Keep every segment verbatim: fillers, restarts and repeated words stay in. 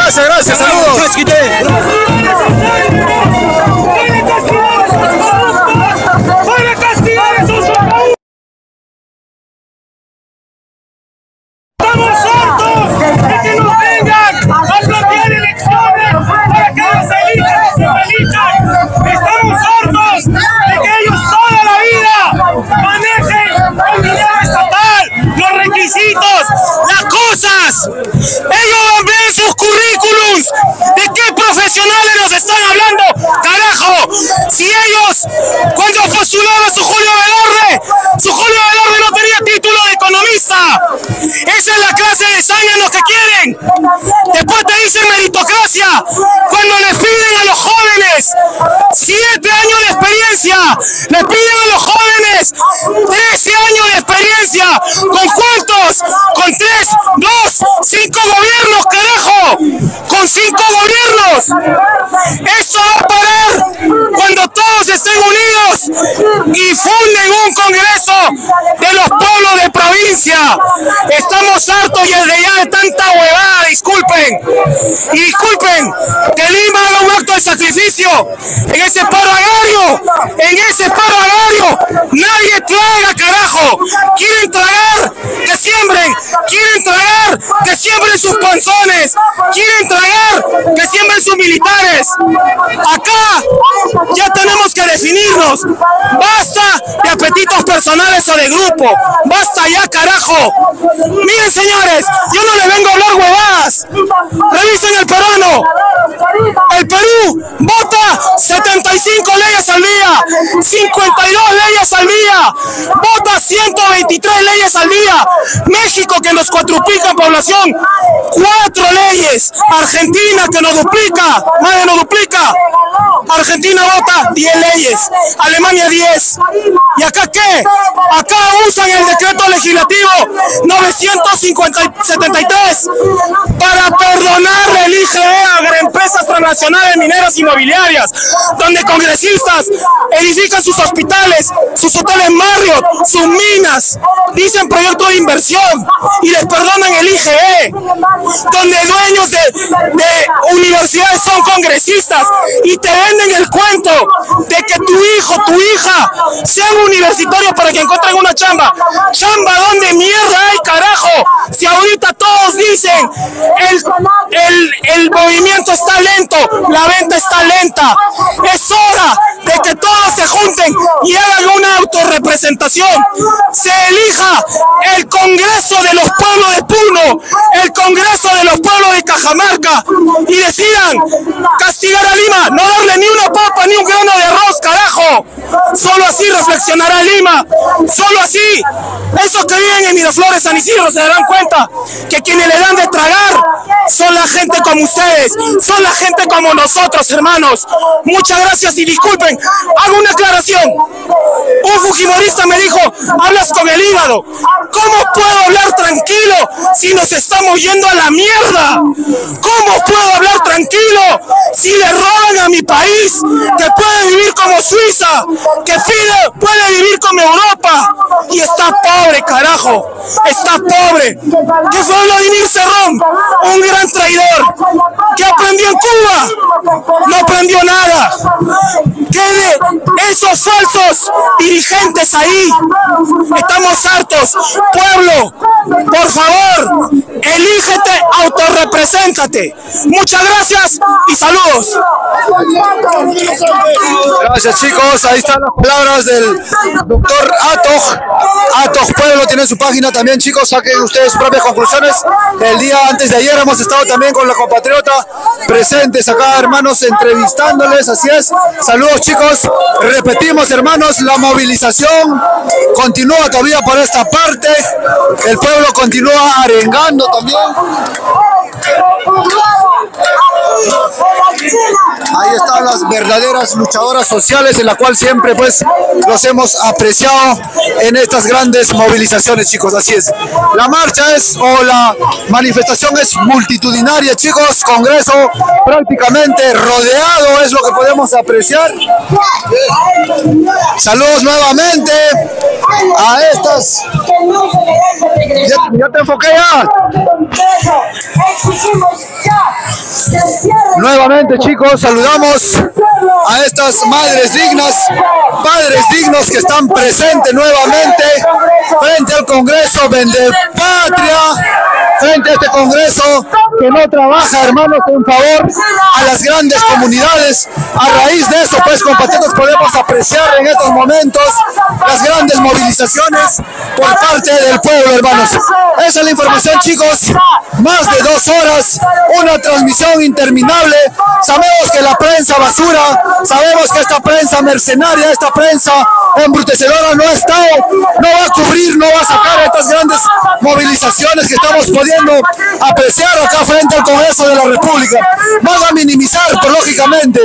Gracias, gracias, saludos. Estamos hartos de que nos vengan a plantear elecciones para que ellos elijan y se elijan. Estamos hartos de que ellos toda la vida manejen el dinero estatal, los requisitos, las cosas. Ellos van a ver sus currículums. ¿De qué profesionales nos están hablando? Carajo, si ellos cuando postularon su Julio Velarde, su Julio Velarde no tenía título de economista. Esa es la clase de zánganos que quieren. Después te dicen meritocracia cuando les piden a los jóvenes siete años de experiencia, les piden a los jóvenes trece años de experiencia. ¿Con cuántos? Con tres, dos, cinco gobiernos, carajo. Con cinco gobiernos. Eso va a parar cuando todos estén unidos y funden un congreso de los pueblos de provincia. Estamos hartos desde ya de tanta huevada, disculpen. Y disculpen que Lima haga un acto de sacrificio en ese paro agrario. En ese paro agrario nadie traga, carajo. Quieren tragar, que siembren. Quieren tragar, que siembren sus panzones. Quieren tragar, que siembren sus militares. Acá ya tenemos que definirnos. Basta de apetitos personales o de grupo. Basta ya, carajo. Miren, señores, yo no le vengo a hablar huevadas. Revisen el peruano. El Perú vota setenta y cinco leyes al día, cincuenta y dos leyes al día, vota ciento veintitrés leyes al día. México, que nos cuatruplica en población, cuatro leyes. Argentina, que nos duplica, más de nos duplica. Argentina vota diez leyes, Alemania diez. ¿Y acá qué? Acá usan el decreto legislativo novecientos setenta y tres para perdonarle el I G E a empresas transnacionales mineras inmobiliarias, donde congresistas edifican sus hospitales, sus hoteles Marriott, sus minas, dicen proyecto de inversión y les perdonan el I G E, donde dueños de, de universidades son congresistas y te venden el cuento de que tu hijo, tu hija sean universitarios para que encuentren una chamba. ¿Chamba dónde mierda hay, carajo? Si ahorita todos dicen el, el, el movimiento está lento, la venta está lenta. Es hora de que todos se junten y hagan una autorrepresentación. Se elija el Congreso de los Pueblos de Puno, el Congreso de los Pueblos de Cajamarca y decidan castigar a Lima, no darle ni una papa ni un grano de arroz, carajo. Solo así reflexionará Lima, solo así. Esos que viven en Miraflores, San Isidro, se darán cuenta que quienes le dan de tragar son la gente como ustedes, son la gente como nosotros, hermanos. Muchas gracias y disculpen, hago una aclaración. Un fujimorista me dijo, hablas con el hígado. ¿Cómo puedo hablar tranquilo si nos estamos yendo a la mierda? ¿Cómo puedo hablar tranquilo si le roban a mi país, que puede vivir como Suiza, que pide, puede vivir como Europa y está pobre, carajo? Está pobre. ¿Qué fue Vladimir Cerrón? Un gran traidor. ¿Qué aprendió en Cuba? No aprendió nada. ¿Qué de esos falsos dirigentes ahí? Estamos hartos. Pueblo, por favor, elígete, autorrepreséntate. Muchas gracias y saludos. Gracias, chicos. Ahí están las palabras del doctor Atoj. Atoj Pueblo tiene su página también, chicos. Saquen ustedes sus propias conclusiones. El día antes de ayer hemos estado también con la compatriota presentes acá, hermanos, entrevistándoles. Así es. Saludos, chicos. Repetimos, hermanos, la movilización continúa todavía por esta parte. El pueblo continúa arengando también. Ahí están las verdaderas luchadoras sociales, en la cual siempre pues los hemos apreciado en estas grandes movilizaciones, chicos. Así es. La marcha es, o la manifestación es multitudinaria, chicos. Congreso prácticamente rodeado, es lo que podemos apreciar. Saludos nuevamente a estas Ya, ya te enfoqué ya. Nuevamente, chicos, saludamos a estas madres dignas, padres dignos que están presentes nuevamente frente al Congreso Vendepatria, frente a este Congreso que no trabaja, hermanos, en favor a las grandes comunidades. A raíz de eso, pues, compatriotas, podemos apreciar en estos momentos las grandes movilizaciones por parte del pueblo, hermanos. Esa es la información, chicos. Más de dos horas, una transmisión interminable. Sabemos que la prensa basura, sabemos que esta prensa mercenaria, esta prensa embrutecedora no está, no va a cubrir, no va a sacar estas grandes movilizaciones que estamos pudiendo apreciar acá frente al Congreso de la República. Van a minimizar, pues, lógicamente,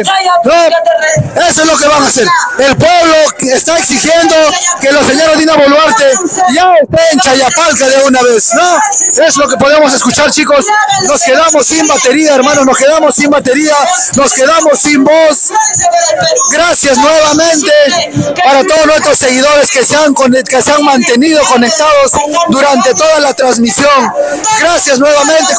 ¿no? Eso es lo que van a hacer. El pueblo está exigiendo que la señora Dina Boluarte ya esté en Chayapalca de una vez, ¿no? Es lo que podemos escuchar, chicos. Nos quedamos sin batería, hermanos, nos quedamos sin batería, nos quedamos sin voz. Gracias nuevamente para todos nuestros seguidores que se han, que se han mantenido conectados durante toda la transmisión. Gracias nuevamente.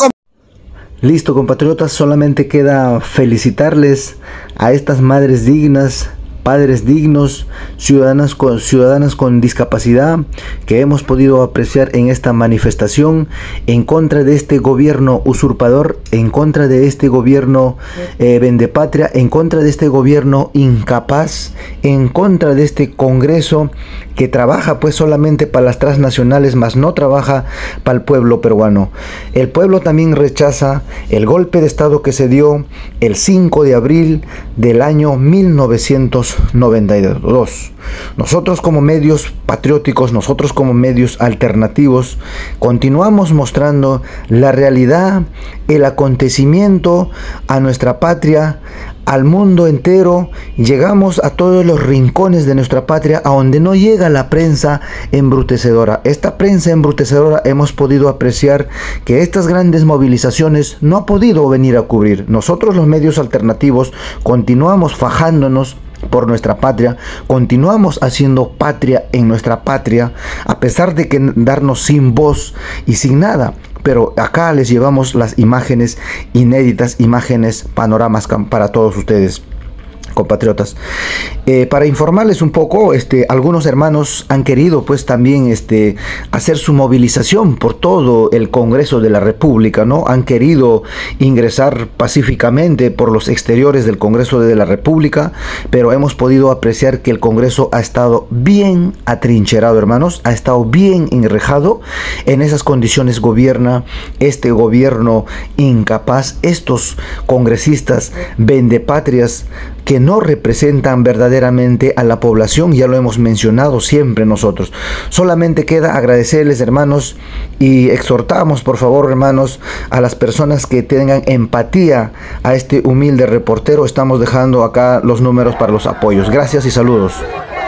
Listo, compatriotas, solamente queda felicitarles a estas madres dignas, padres dignos, ciudadanas con, ciudadanas con discapacidad que hemos podido apreciar en esta manifestación en contra de este gobierno usurpador, en contra de este gobierno eh, vendepatria, en contra de este gobierno incapaz, en contra de este Congreso que trabaja pues solamente para las transnacionales, más no trabaja para el pueblo peruano. El pueblo también rechaza el golpe de estado que se dio el cinco de abril del año mil novecientos noventa y dos. Nosotros como medios patrióticos, nosotros como medios alternativos, continuamos mostrando la realidad, el acontecimiento a nuestra patria, al mundo entero. Llegamos a todos los rincones de nuestra patria, a donde no llega la prensa embrutecedora. Esta prensa embrutecedora hemos podido apreciar que estas grandes movilizaciones no ha podido venir a cubrir. Nosotros los medios alternativos continuamos fajándonos por nuestra patria, continuamos haciendo patria en nuestra patria, a pesar de que darnos sin voz y sin nada. Pero acá les llevamos las imágenes inéditas, imágenes, panoramas para todos ustedes, compatriotas. Eh, para informarles un poco, este, algunos hermanos han querido pues también este, hacer su movilización por todo el Congreso de la República, ¿no? Han querido ingresar pacíficamente por los exteriores del Congreso de la República, pero hemos podido apreciar que el Congreso ha estado bien atrincherado, hermanos, ha estado bien enrejado. En esas condiciones gobierna este gobierno incapaz, estos congresistas vendepatrias que no representan verdaderamente a la población. Ya lo hemos mencionado siempre nosotros. Solamente queda agradecerles, hermanos, y exhortamos, por favor, hermanos, a las personas que tengan empatía a este humilde reportero. Estamos dejando acá los números para los apoyos. Gracias y saludos.